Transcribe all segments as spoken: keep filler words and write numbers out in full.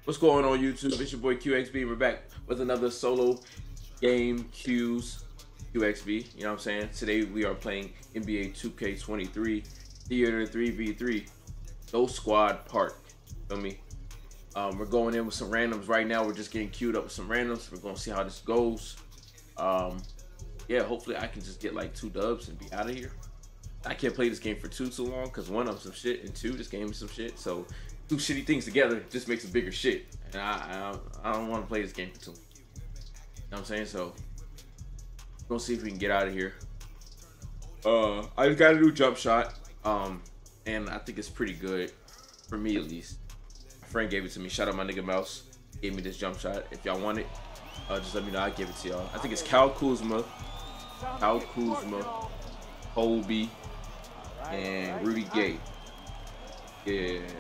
What's going on YouTube? It's your boy Q X B. We're back with another solo game Q's Q X B. You know what I'm saying? Today we are playing N B A two K twenty-three Theater three v three. No squad park. Feel me? Um, we're going in with some randoms right now. We're just getting queued up with some randoms. We're gonna see how this goes. Um, yeah, hopefully I can just get like two dubs and be out of here. I can't play this game for too too long because one, I'm some shit, and two, this game is some shit. So two shitty things together just makes a bigger shit, and I I, I don't want to play this game for too long. You know what I'm saying? So we're gonna see if we can get out of here. Uh, I just got a new jump shot, um, and I think it's pretty good for me at least. My friend gave it to me. Shout out my nigga Mouse. Gave me this jump shot. If y'all want it, uh, just let me know. I give it to y'all. I think it's Cal Kuzma, Cal Kuzma, Kobe, and Rudy Gay. Yeah.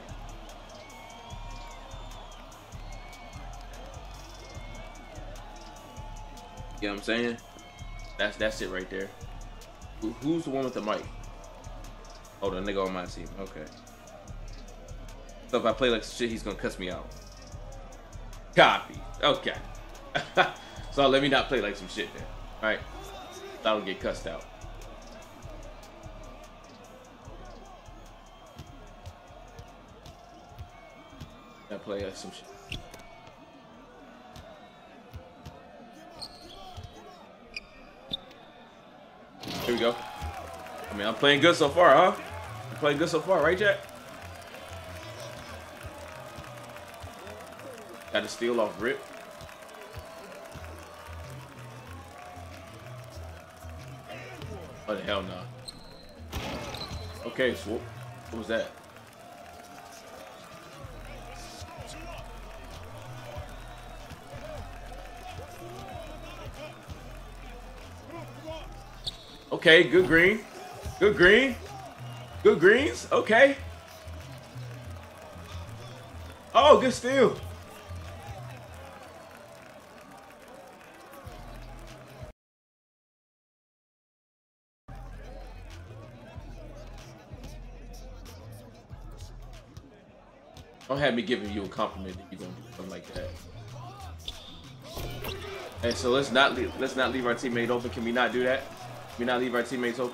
You know what I'm saying? That's that's it right there. Who, who's the one with the mic? Oh, the nigga on my team. Okay. So if I play like shit, he's gonna cuss me out. Copy. Okay. So let me not play like some shit then. All right. So I don't get cussed out. I play like some shit. Here we go. I mean, I'm playing good so far, huh? I'm playing good so far, right, Jack? Got to steal off rip. Oh, the hell no. Okay, swoop. What was that? Okay, good green. Good green. Good greens. Okay. Oh, good steal. Don't have me giving you a compliment if you're gonna do something like that. Hey, so let's not leave, let's not leave our teammate open. Can we not do that? Can we not leave our teammates open?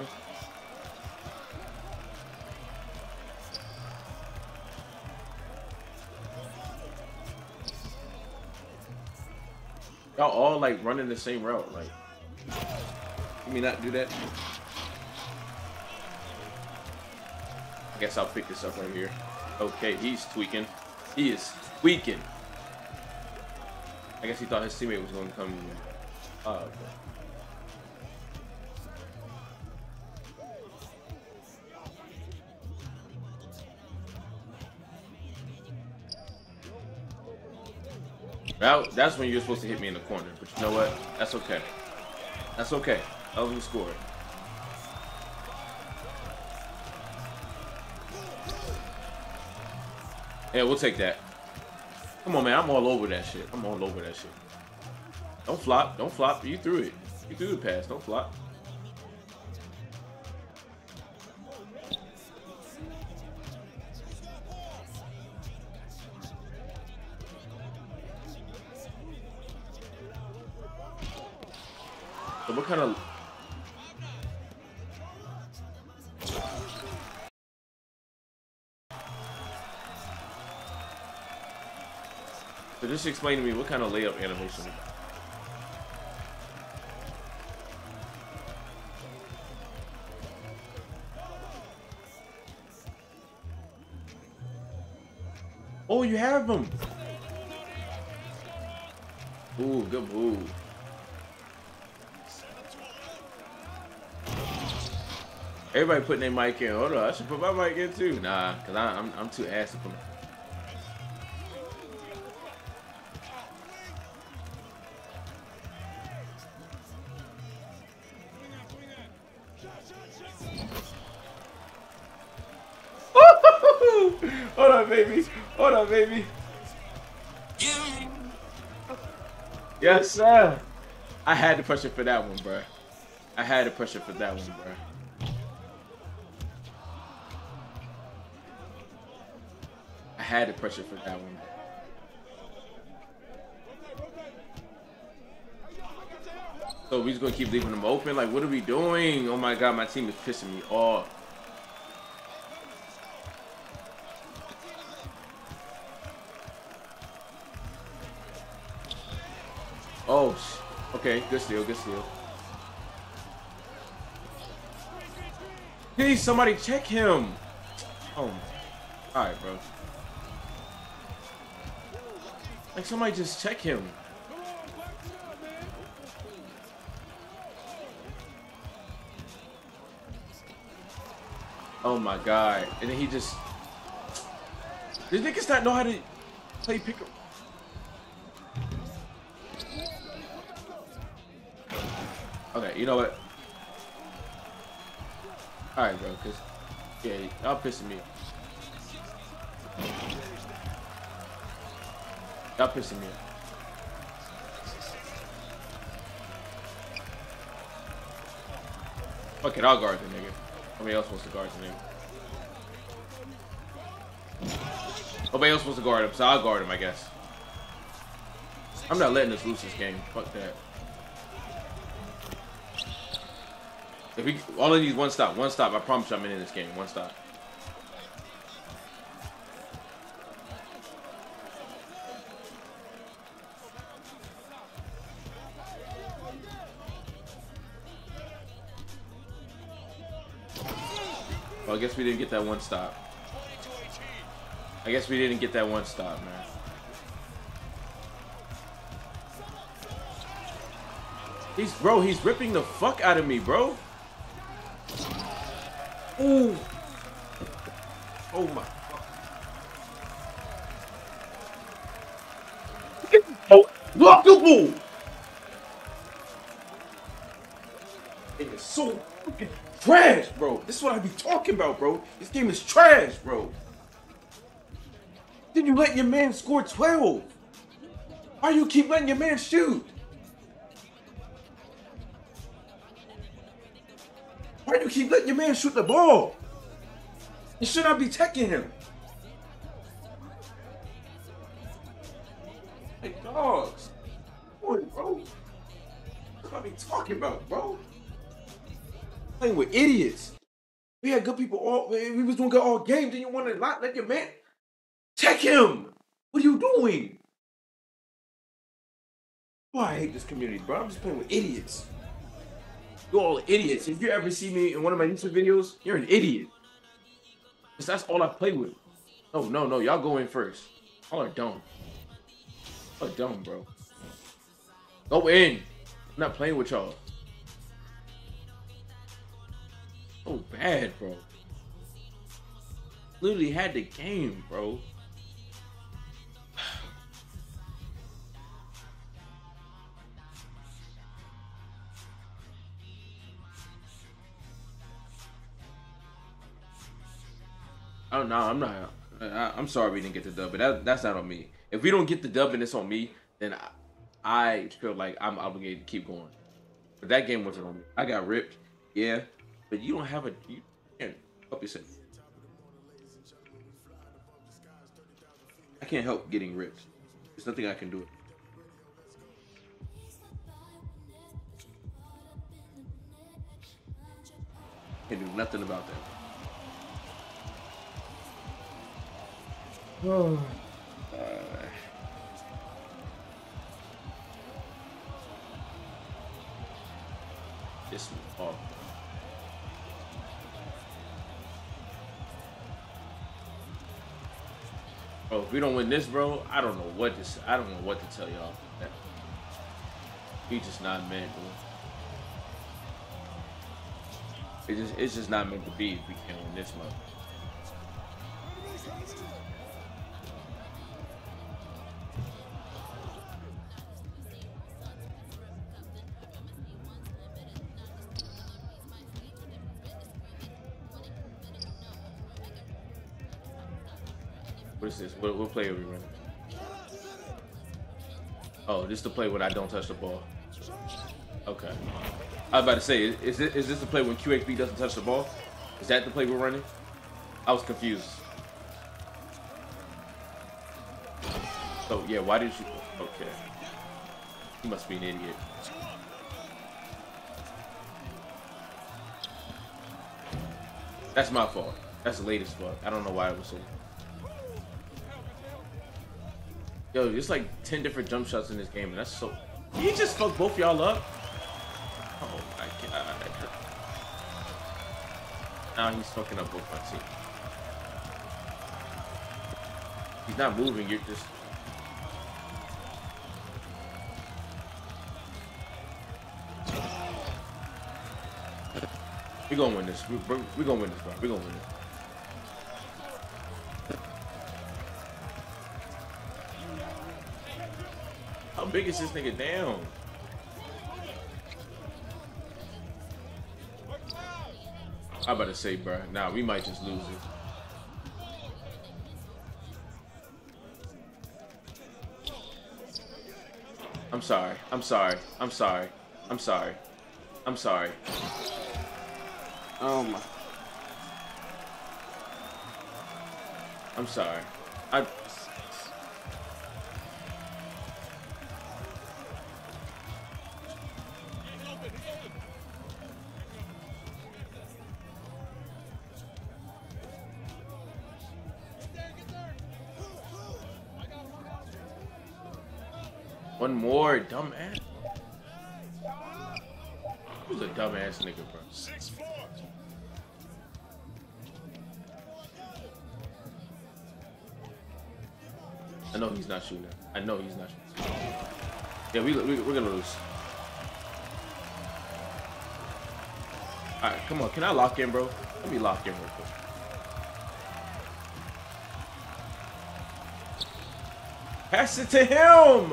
Y'all all like running the same route. Like, can we not do that? I guess I'll pick this up right here. Okay, he's tweaking. He is tweaking. I guess he thought his teammate was going to come. Oh, okay. That, that's when you're supposed to hit me in the corner. But you know what? That's okay. That's okay. I was going to score it. Yeah, we'll take that. Come on, man. I'm all over that shit. I'm all over that shit. Don't flop. Don't flop. You threw it. You threw the pass. Don't flop. So what kind of... So just explain to me what kind of layup animation. Oh, you have them. Ooh, good move. Everybody putting their mic in. Hold on, I should put my mic in too. Nah, cause I, I'm I'm too ass to put. Hold on, baby. Hold on, baby. Yes, sir. I had to push it for that one, bro. I had to push it for that one, bro. I had to push it for that one. So we just gonna keep leaving them open? Like, what are we doing? Oh my god, my team is pissing me off. Oh, okay, good steal, good steal. Please, somebody check him. Oh, all right, bro. Like, somebody just check him. Oh my god. And then he just... These niggas not know how to play pick up. Okay, you know what? Alright, bro, because... Yeah, y'all pissing me off. Y'all pissing me off. Fuck it, I'll guard the nigga. Nobody else wants to guard the nigga. Nobody else wants to guard him, so I'll guard him, I guess. I'm not letting us lose this game. Fuck that. If we all I need is one stop, one stop. I promise you I'm in this game. One stop. Well, I guess we didn't get that one stop. I guess we didn't get that one stop, man. He's, bro, he's ripping the fuck out of me, bro. Ooh. Oh my. Oh, look the ball. It is so fucking trash, bro. This is what I be talking about, bro. This game is trash, bro. Then you let your man score twelve. Why you keep letting your man shoot? Why do you keep letting your man shoot the ball? You should not be teching him. Hey, dogs. Boy, bro. What I be talking about, bro? Playing with idiots. We had good people all, we was doing good all game. Then you want to not let your man check him. What are you doing? Oh, I hate this community, bro. I'm just playing with idiots. You're all idiots. If you ever see me in one of my YouTube videos, you're an idiot. Because that's all I play with. No, no, no. Y'all go in first. Y'all are dumb. Y'all are dumb, bro. Go in. I'm not playing with y'all. So bad, bro. Literally had the game, bro. Oh no, I'm not. I, I'm sorry we didn't get the dub, but that, that's not on me. If we don't get the dub and it's on me, then I, I feel like I'm obligated to keep going. But that game wasn't on me. I got ripped, yeah, but you don't have a. You can't help yourself. I can't help getting ripped. There's nothing I can do. Can't do nothing about that. Oh. Uh, this was awful. Oh, if we don't win this, bro, I don't know what to. I don't know what to tell y'all. He just not meant to. It just, it's just not meant to be if we can't win this month. What is this? What, what play are we running? Oh, this is the play when I don't touch the ball. Okay. I was about to say, is this, is this the play when Q X B doesn't touch the ball? Is that the play we're running? I was confused. So, yeah, why did you... Okay. He must be an idiot. That's my fault. That's the latest fault. I don't know why it was so. Yo, there's like ten different jump shots in this game, and that's so. He just fucked both y'all up. Oh my god. Now he's fucking up both my team. He's not moving. You're just. We're gonna win this. We're, we're gonna win this, bro. We're gonna win this. How big is this nigga down? I'm about to say, bro. Nah, we might just lose it. I'm sorry. I'm sorry. I'm sorry. I'm sorry. I'm sorry. Oh my. I'm sorry. I. One more, dumbass. Who's a dumbass nigga, bro? Six four. I know he's not shooting. I know he's not shooting. Yeah, we, we we're gonna lose. All right, come on. Can I lock in, bro? Let me lock in real quick. Pass it to him.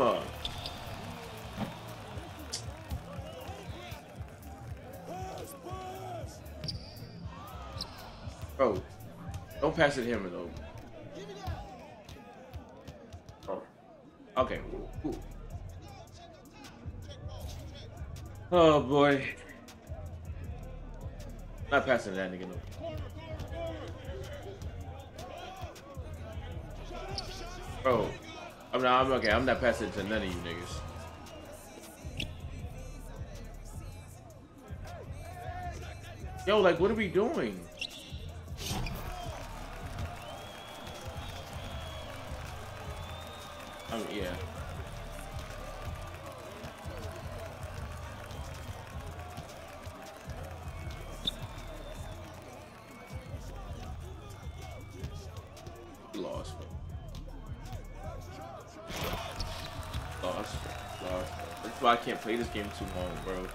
Bro, don't pass it to him though. Oh, okay. Ooh. Oh boy, not passing that nigga no. Bro, I'm not. I'm okay. I'm not passing it to none of you niggas. Yo, like, what are we doing? I mean, yeah. We lost, bro. Lost, lost. That's why I can't play this game too long, bro.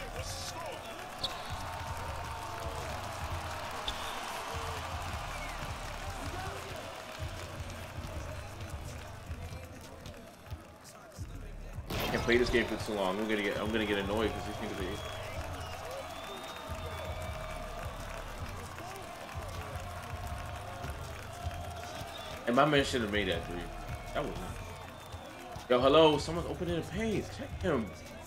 Play this game for too long. I'm gonna get I'm gonna get annoyed because these things are. And my man should have made that three. That was not. Yo, hello, someone's opening the page. Check him.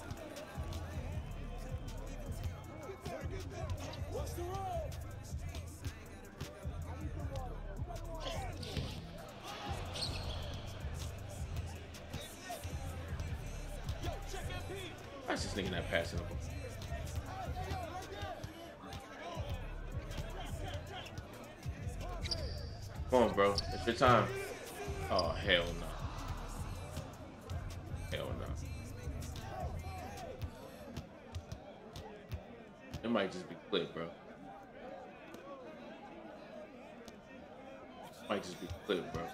Why is this nigga not passing him? Come on, bro. It's your time. Oh, hell no. Hell no. It might just be clip, bro. It might just be clip, bro.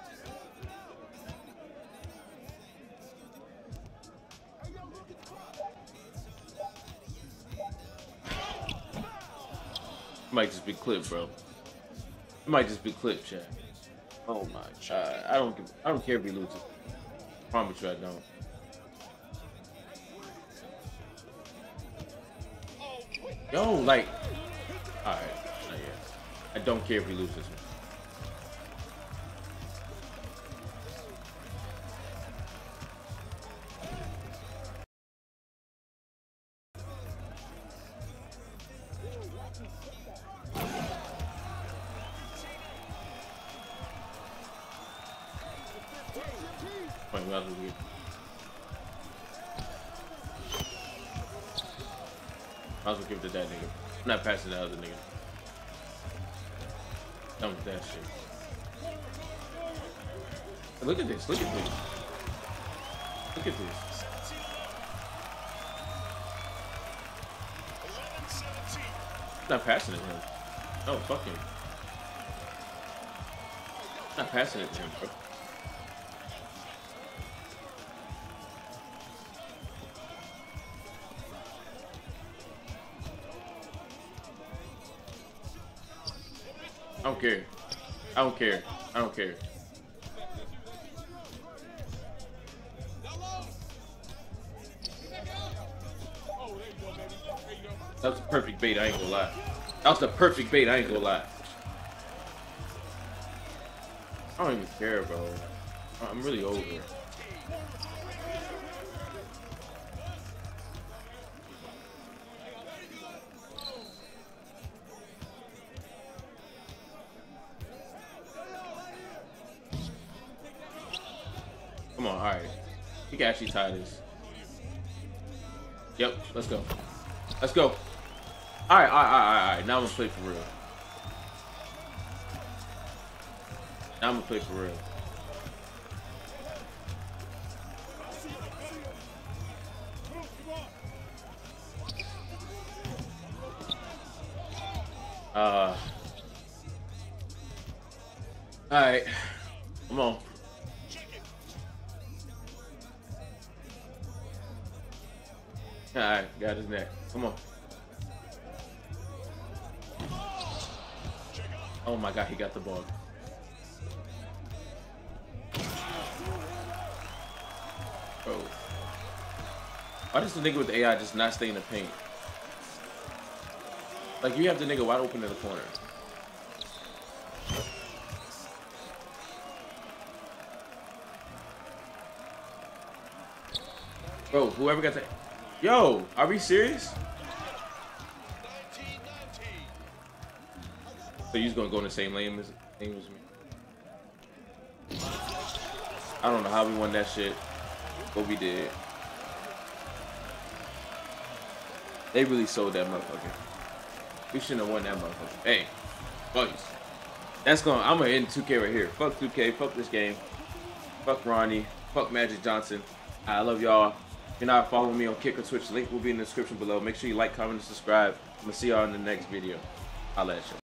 It might just be clip, bro. It might just be clip, chat. Oh my god. I don't give, I don't care if we lose it. I promise you I don't. Yo, like, alright, not yet. I don't care if we lose this one. Might as well get. Might as well give it to that nigga. I'm not passing the other nigga. Done with that shit. Look at this. Look at this. Look at this. Not passing it to him. Oh, fuck him. Not passing it to him, bro. I don't care. I don't care. I don't care. That was the perfect bait, I ain't gonna lie. That was the perfect bait, I ain't gonna lie. I don't even care, bro. I'm really over it. Come on, alright. We can actually tie this. Yep, let's go. Let's go. Alright, alright, alright, alright. Now I'm gonna play for real. Now I'm gonna play for real. Uh. Alright. Come on. Alright, got his neck. Come on. Oh my god, he got the ball. Bro. Why does the nigga with the A I just not stay in the paint? Like, you have the nigga wide open in the corner. Bro, whoever got that. Yo, are we serious? So you just gonna go in the same lane as, lane as me? I don't know how we won that shit, but we did. They really sold that motherfucker. We shouldn't have won that motherfucker. Hey, fuck this. That's gonna. I'm gonna end two K right here. Fuck two K. Fuck this game. Fuck Ronnie. Fuck Magic Johnson. I love y'all. If you're not following me on Kick or Twitch, link will be in the description below. Make sure you like, comment, and subscribe. I'm gonna see y'all in the next video. I'll let you.